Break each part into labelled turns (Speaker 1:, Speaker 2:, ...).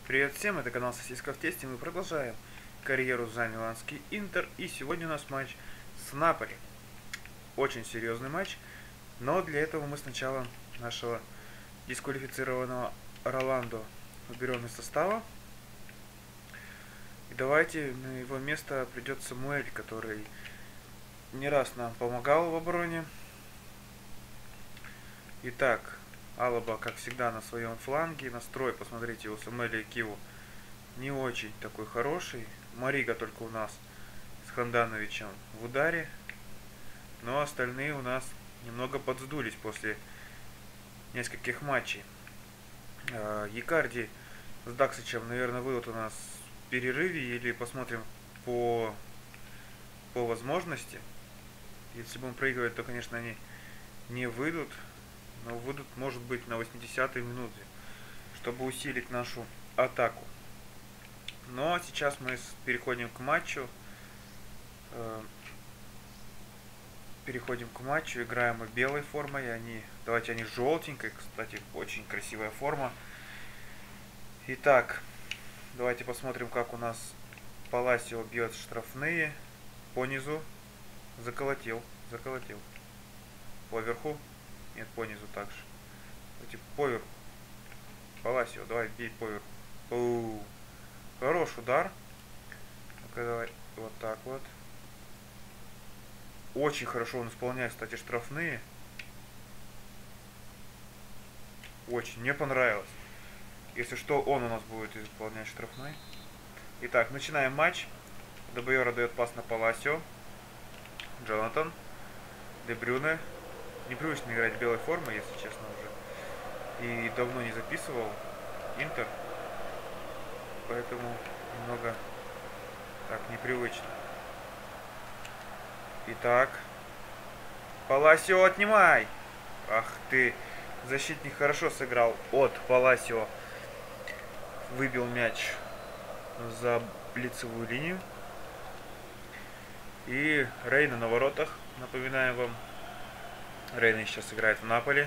Speaker 1: Привет всем, это канал Сосиска в тесте. Мы продолжаем карьеру за миланский Интер. И сегодня у нас матч с Наполи. Очень серьезный матч. Но для этого мы сначала нашего дисквалифицированного Роландо уберем из состава. И давайте на его место придет Самуэль, который не раз нам помогал в обороне. Итак, Алаба, как всегда, на своем фланге. Настрой, посмотрите, у Самуэля и Киву не очень такой хороший. Марига только у нас с Хандановичем в ударе. Но остальные у нас немного подсдулись после нескольких матчей. Якарди с Даксичем, наверное, выйдут у нас в перерыве. Или посмотрим по возможности. Если будем проигрывать, то, конечно, они не выйдут. Но выйдут, может быть, на 80-й минуте, чтобы усилить нашу атаку. Но сейчас мы переходим к матчу. Играем мы белой формой. Давайте они желтенькой. Кстати, очень красивая форма. Итак, давайте посмотрим, как у нас Паласио бьет штрафные. По низу. Заколотил. Поверху. Нет, по низу также. Давайте поверху. Паласио, давай бей поверху. Хорош удар. Ну-ка, давай вот так вот. Очень хорошо он исполняет, кстати, штрафные. Очень, мне понравилось. Если что, он у нас будет исполнять штрафной. Итак, начинаем матч. Дебайора дает пас на Паласио. Джонатан. Де Брюне. Непривычно играть в белой форме, если честно, уже. И давно не записывал Интер. Поэтому немного так непривычно. Итак. Паласио, отнимай! Ах ты! Защитник хорошо сыграл от Паласио. Выбил мяч за лицевую линию. И Рейна на воротах. Напоминаем вам. Рейна сейчас играет в Наполи.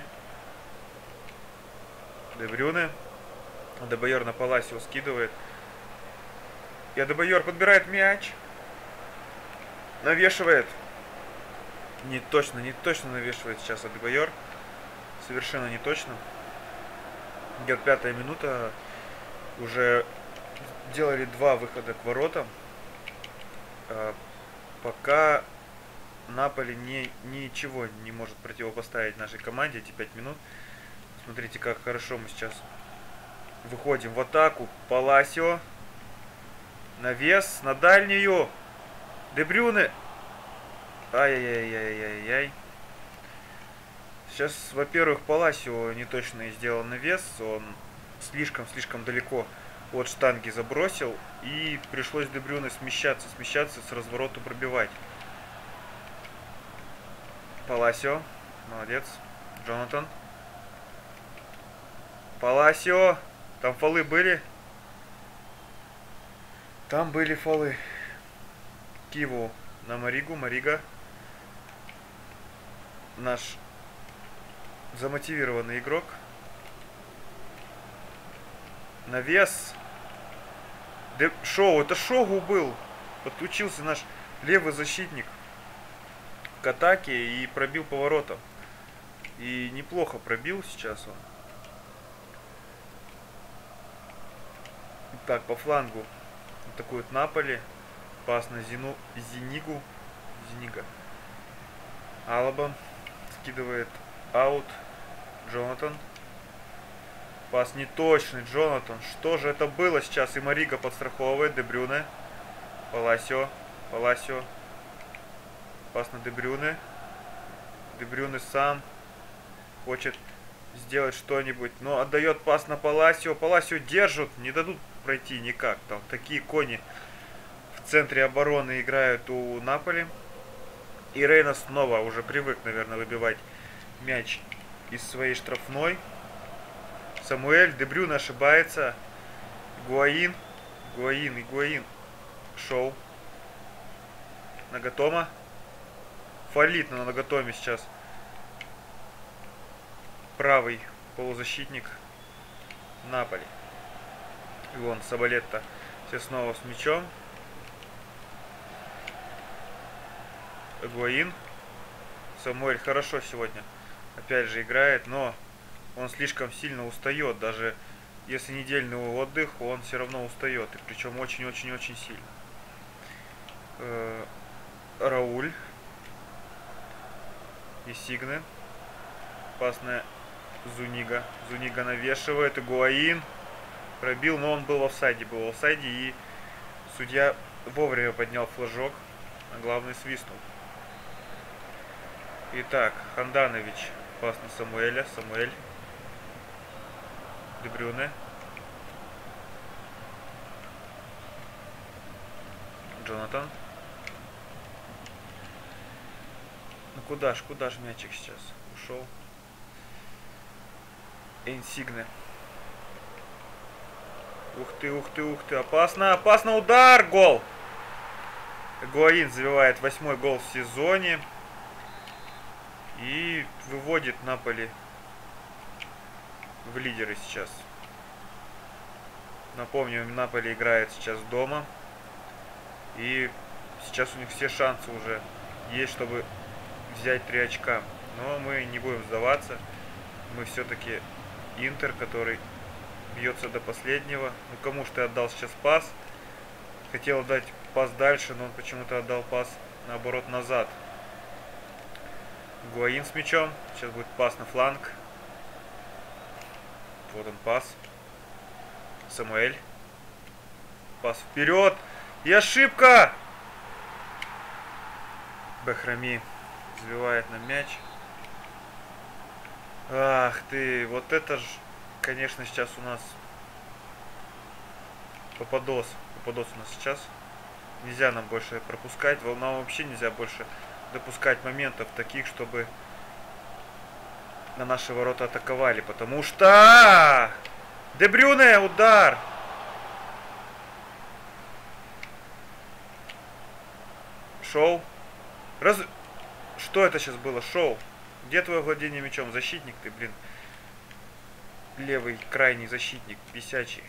Speaker 1: Де Брюне. Дебайор на Паласио скидывает. И Адебайор подбирает мяч. Навешивает. Не точно навешивает сейчас Адебайор. Совершенно не точно. Идет 5-я минута. Уже делали 2 выхода к воротам. Пока Наполи ничего не может противопоставить нашей команде эти 5 минут. Смотрите, как хорошо мы сейчас выходим в атаку. Паласио. Навес на дальнюю. Де Брюне. Ай-яй-яй-яй-яй-яй. Сейчас, во-первых, Паласио не точно сделал навес. Он слишком далеко от штанги забросил. И пришлось Де Брюне смещаться, с разворота пробивать. Паласио. Молодец. Джонатан. Паласио. Там фолы были? Там были фолы. Киву на Маригу. Марига. Наш замотивированный игрок. Навес. Шоу. Это Шогу был. Подключился наш левый защитник к атаке и пробил поворотом. И неплохо пробил сейчас он. Так, по флангу атакует Наполи. Пас на Зенига. Алаба скидывает аут. Джонатан. Пас неточный. Джонатан. Что же это было сейчас? И Марига подстраховывает. Де Брюне. Паласио. Пас на Де Брюне. Де Брюне сам хочет сделать что-нибудь, но отдает пас на Паласио. Паласио держат, не дадут пройти никак. Там такие кони в центре обороны играют у Наполи. И Рейна снова уже привык, наверное, выбивать мяч из своей штрафной. Самуэль. Де Брюне ошибается. Гуаин. Шоу. Нагатома. Фалит на Нагатоме сейчас. Правый полузащитник Наполи. И вон Сабалетта все снова с мячом. Эгуаин. Самуэль хорошо сегодня опять же играет, но он слишком сильно устает. Даже если недельный отдых, он все равно устает. И причем очень-очень-очень сильно. Рауль. И Сигне. Опасная Зунига. Зунига навешивает. Эгуаин. Пробил, но он был в офсайде. И судья вовремя поднял флажок. А главный свистнул. Итак, Ханданович пас на Самуэля. Самуэль. Де Брюне. Джонатан. Ну куда ж мячик сейчас ушел? Инсигне. Ух ты, опасно, удар, гол! Эгуаин забивает 8-й гол в сезоне. И выводит Наполи в лидеры сейчас. Напомню, Наполи играет сейчас дома. И сейчас у них все шансы уже есть, чтобы взять 3 очка. Но мы не будем сдаваться. Мы все-таки Интер, который бьется до последнего. Ну кому ж ты отдал сейчас пас? Хотел дать пас дальше, но он почему-то отдал пас наоборот назад. Гуаин с мячом. Сейчас будет пас на фланг. Вот он пас. Самуэль. Пас вперед. И ошибка! Бахрами забивает на мяч. Ах ты, вот это ж, конечно, сейчас у нас попадос. Попадос у нас сейчас. Нельзя нам больше пропускать. Нам вообще нельзя больше допускать моментов таких, чтобы на наши ворота атаковали. Потому что... Де Брюне, удар! Шоу. Что это сейчас было? Шоу. Где твое владение мячом? Защитник ты, блин. Левый крайний защитник. Висячий.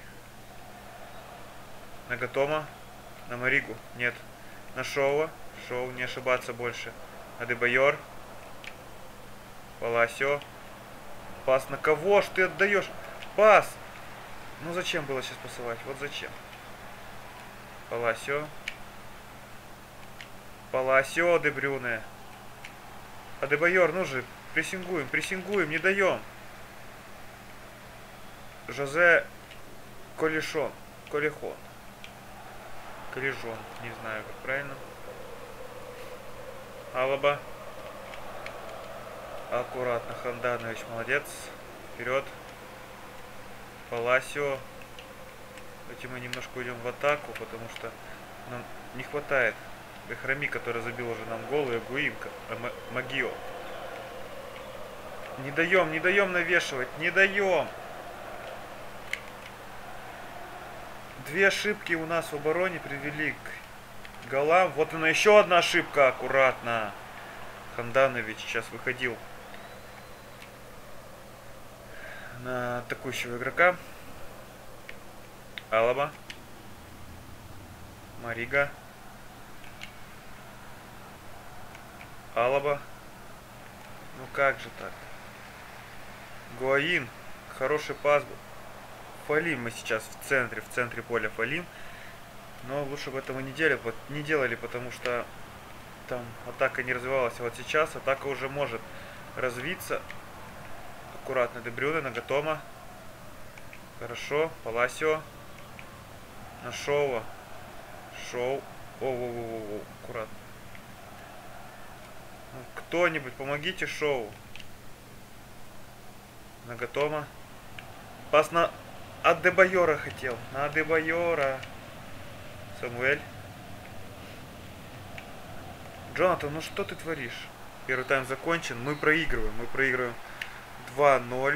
Speaker 1: На Гатома. На Маригу. Нет. На Шоу. Шоу, не ошибаться больше. Адебайор. Паласио. Пас на кого ж ты отдаешь? Пас! Ну зачем было сейчас пасовать? Вот зачем. Паласио. Паласио, Де Брюне. Адебайор, ну же, прессингуем, не даем. Жозе Колешон. Колехон. Колежон, не знаю, как правильно. Алаба. Аккуратно, Ханданович, молодец. Вперед. Паласио. Давайте мы немножко уйдем в атаку, потому что нам не хватает Бахрами, который забил уже нам гол, и Эгуин, Магио. Не даем навешивать, не даем. 2 ошибки у нас в обороне привели к голам. Вот она, еще одна ошибка, аккуратно. Ханданович сейчас выходил на атакующего игрока. Алаба. Марига. Алаба. Ну как же так? Гуаин. Хороший пас был. Фалим мы сейчас в центре поля фалим. Но лучше бы этого не делали, потому что там атака не развивалась. А вот сейчас атака уже может развиться. Аккуратно Де Брюне на Гатома. Хорошо. Паласио. На Шоу. Шоу. Аккуратно. Кто-нибудь, помогите Шоу. На Гатома. Пас на Адебайора хотел. На Адебайора. Самуэль. Джонатан, ну что ты творишь? Первый тайм закончен. Мы проигрываем. 2-0.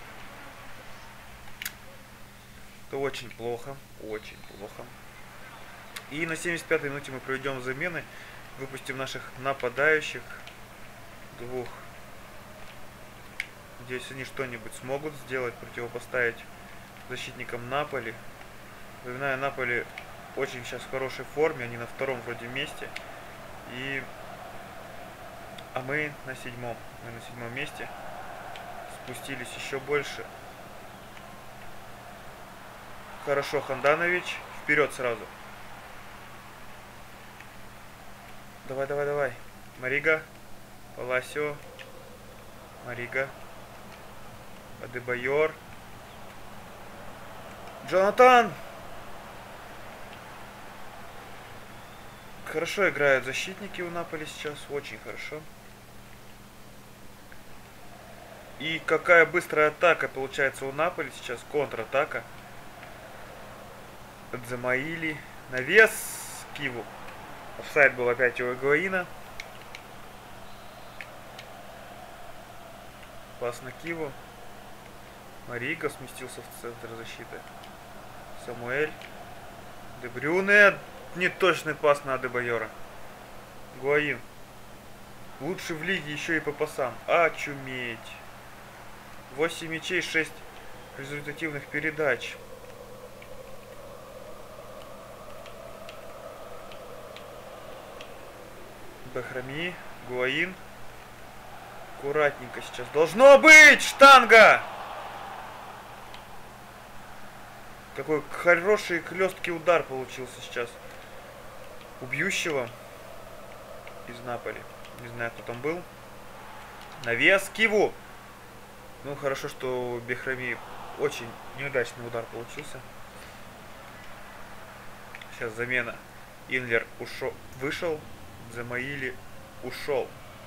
Speaker 1: Это очень плохо. Очень плохо. И на 75-й минуте мы проведем замены. Выпустим наших нападающих. 2. Надеюсь, они что-нибудь смогут сделать, противопоставить защитникам Наполи. Вспоминаю, Наполи очень сейчас в хорошей форме. Они на втором вроде месте. И... А мы на седьмом. Мы на седьмом месте. Спустились еще больше. Хорошо, Ханданович. Вперед сразу. Давай, давай, давай. Марига. Паласио. Марига. Адебайор. Джонатан! Хорошо играют защитники у Наполи сейчас. Очень хорошо. И какая быстрая атака получается у Наполи сейчас. Контратака. Дзамаили. Навес. Киву. Офсайд был опять у Игуаина. Пас на Киву. Марига сместился в центр защиты. Самуэль. Де Брюне. Неточный пас на Адебайора. Гуаин. Лучший в лиге еще и по пасам. Очуметь. 8 мячей, 6 результативных передач. Бахрами. Гуаин. Аккуратненько сейчас. Должно быть! Штанга! Какой хороший хлесткий удар получился сейчас. У бьющего из Наполи. Не знаю, кто там был. Навес Киву. Ну, хорошо, что у Бехрами очень неудачный удар получился. Сейчас замена. Инлер вышел. Замаили ушел.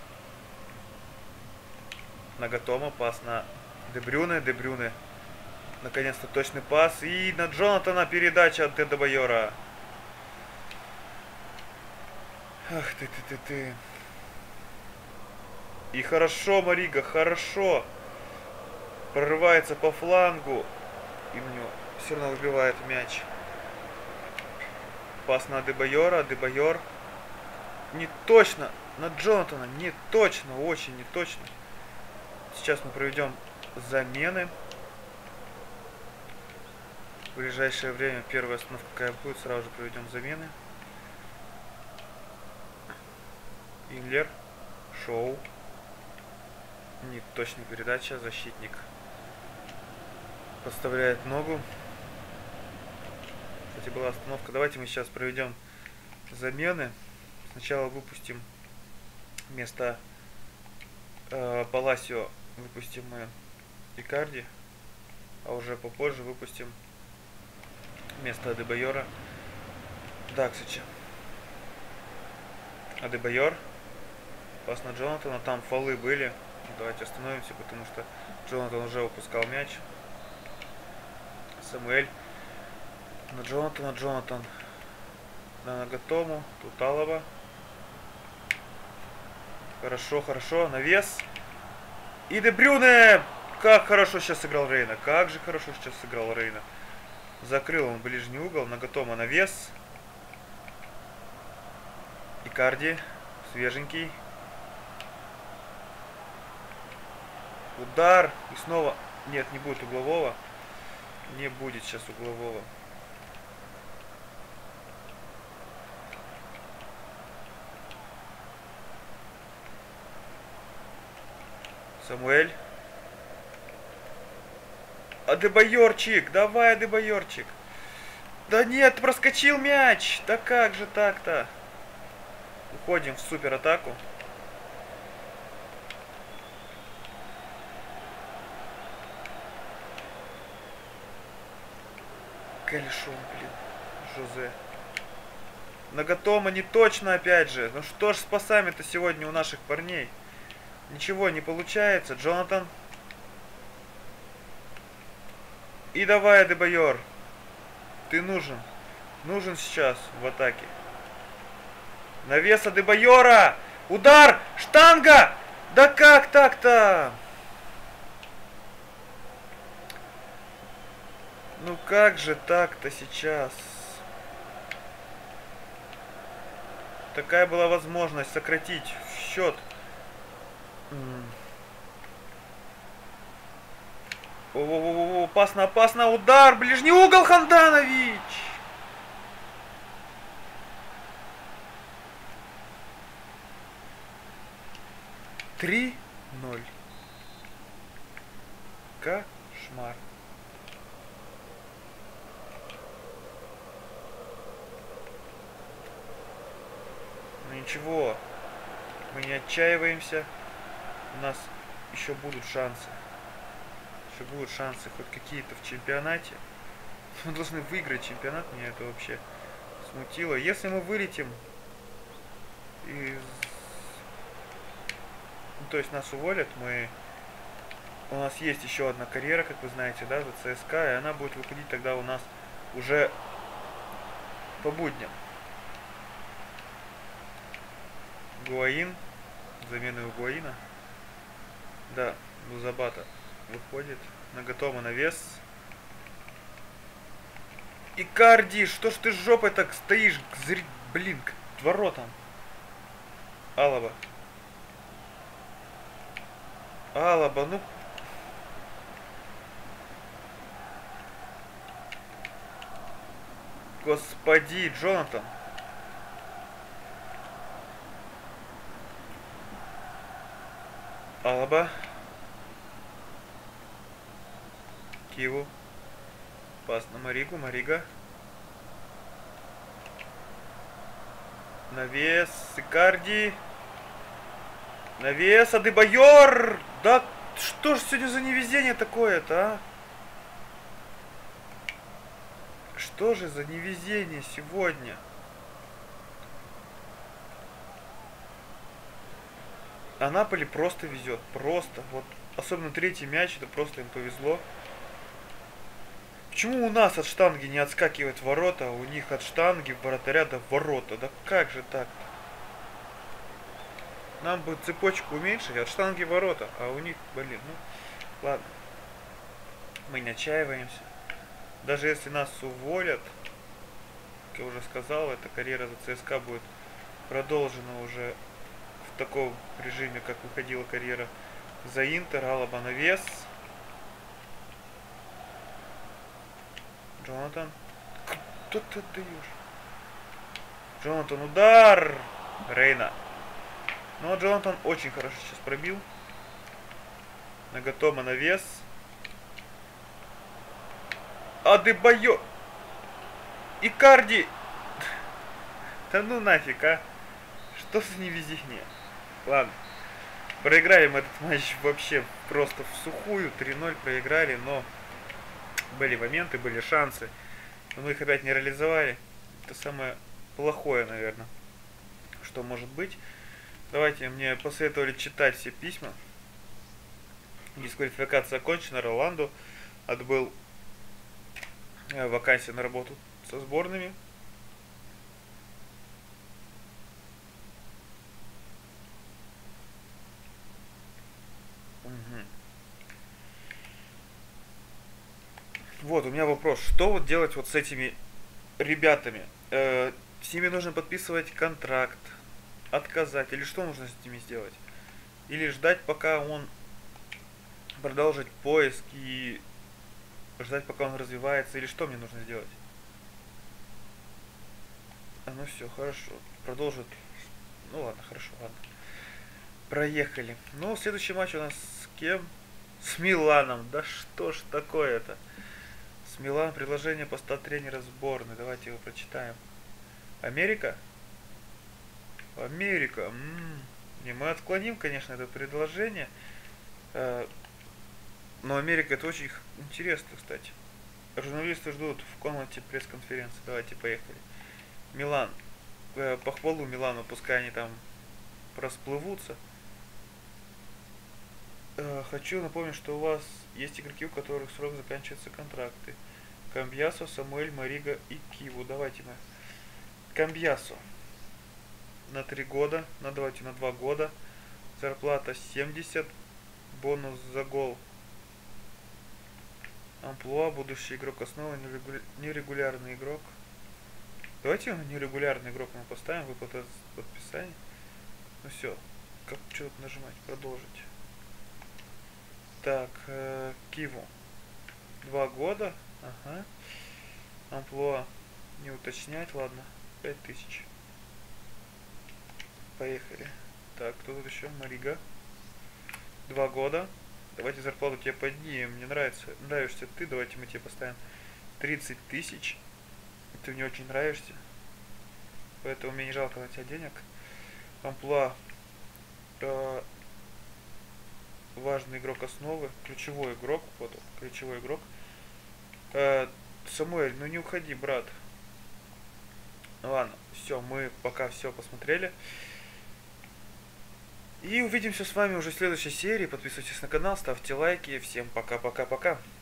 Speaker 1: Нагатома. Пас на Де Брюне. Де Брюне. Наконец-то точный пас. И на Джонатана передача от Адебайора. Ах ты. И хорошо, Марига, хорошо. Прорывается по флангу. И у него все равно выбивает мяч. Пас на Адебайора. Адебайор. Не точно. На Джонатана. Не точно. Очень не точно. Сейчас мы проведем замены. В ближайшее время первая остановка какая будет. Сразу же проведем замены. Инлер. Шоу. Неточная передача. Защитник подставляет ногу. Кстати, была остановка. Давайте мы сейчас проведем замены. Сначала выпустим вместо Паласио выпустим мы Икарди. А уже попозже выпустим вместо Адебайора Даксича. Адебайор. Пас на Джонатана. Там фолы были. Давайте остановимся, потому что Джонатан уже выпускал мяч. Самуэль. На Джонатана. Джонатан. На Нагатому. Туталова. Хорошо, хорошо. Навес. И Де Брюне. Как хорошо сейчас сыграл Рейна. Как же хорошо сейчас сыграл Рейна. Закрыл он ближний угол. Нагатома навес. Икарди. Свеженький. Удар. И снова... Нет, не будет углового. Не будет сейчас углового. Самуэль. Адебайорчик. Давай, Адебайорчик. Да нет, проскочил мяч. Да как же так-то? Уходим в супер атаку. Калишон, блин. Жозе. Нагатома не точно опять же. Ну что ж с пасами-то сегодня у наших парней? Ничего не получается. Джонатан. И давай, Адебайор. Ты нужен. Нужен сейчас в атаке. Навес Адебайора. Удар. Штанга. Да как так-то? Ну как же так-то сейчас? Такая была возможность сократить счет. Опасно, опасно, удар, ближний угол, Ханданович! 3-0. Кошмар. Ну ничего, мы не отчаиваемся. У нас еще будут шансы. Еще будут шансы хоть какие-то в чемпионате. Мы должны выиграть чемпионат. Меня это вообще смутило. Если мы вылетим из... Ну, то есть нас уволят, у нас есть еще одна карьера, как вы знаете, да, за ЦСКА, и она будет выходить тогда у нас уже по будням. Гуаин, замена Гуаина. Да, Лузабата выходит. Наготово навес. Икарди, что ж ты с жопой так стоишь? Блин, к воротам. Алаба. Алаба, ну... Господи, Джонатан. Алаба. Киву. Пас на Маригу. Марига. Навес. Икарди. Навес. Адебайор. Да что ж сегодня за невезение такое-то, а? Что же за невезение сегодня? А Наполи просто везет. Просто. Вот. Особенно третий мяч. Это просто им повезло. Почему у нас от штанги не отскакивает ворота, а у них от штанги вратаря до ворота? Да как же так-то? Нам бы цепочку уменьшить, от штанги ворота, а у них, блин, ну, ладно. Мы не отчаиваемся. Даже если нас уволят, как я уже сказал, эта карьера за ЦСКА будет продолжена уже в таком режиме, как выходила карьера за Интер. Алаба навес. Джонатан. Кто ты отдаешь? Джонатан, удар! Рейна. Но Джонатан очень хорошо сейчас пробил. Наготово навес. Адебайо. Икарди. Да ну нафиг, а. Что за невезение? Ладно. Проиграли мы этот матч вообще просто в сухую. 3-0 проиграли, но были моменты, были шансы. Но мы их опять не реализовали. Это самое плохое, наверное, что может быть. Давайте, мне посоветовали читать все письма. Дисквалификация окончена. Роланду отбыл вакансию на работу со сборными. Вот, у меня вопрос. Что вот делать вот с этими ребятами? С ними нужно подписывать контракт, отказать, или что нужно с ними сделать? Или ждать, пока он продолжит поиск и ждать, пока он развивается, или что мне нужно сделать? Ну все, хорошо. Продолжит. Ну ладно, хорошо, ладно. Проехали. Ну, следующий матч у нас с кем? С Миланом. Да что ж такое-то? С Милан предложение поста тренера сборной. Давайте его прочитаем. Америка? Америка. Не, мы отклоним, конечно, это предложение. Но Америка это очень интересно, кстати. Журналисты ждут в комнате пресс-конференции. Давайте, поехали. Милан. Похвалу Милану, пускай они там расплывутся. Хочу напомнить, что у вас есть игроки, у которых срок заканчиваются контракты. Камбьясо, Самуэль, Марига и Киву. Давайте мы. Камбьясо. На 3 года. Давайте на 2 года. Зарплата 70. Бонус за гол. Амплуа, будущий игрок основы, нерегулярный игрок. Давайте нерегулярный игрок мы поставим. Выплата подписания. Ну все. Как что тут нажимать? Продолжить. Так, Киву. 2 года. Ага. Амплуа. Не уточнять, ладно. 5000. Поехали. Так, кто тут еще? Марига. 2 года. Давайте зарплату тебе поднимем. Мне нравишься ты, давайте мы тебе поставим 30 тысяч. Ты мне очень нравишься. Поэтому мне не жалко на тебя денег. Амплуа. Важный игрок основы. Ключевой игрок. Вот он, ключевой игрок. Самуэль, ну не уходи, брат. Ладно, все, мы пока все посмотрели. И увидимся с вами уже в следующей серии. Подписывайтесь на канал, ставьте лайки. Всем пока-пока-пока.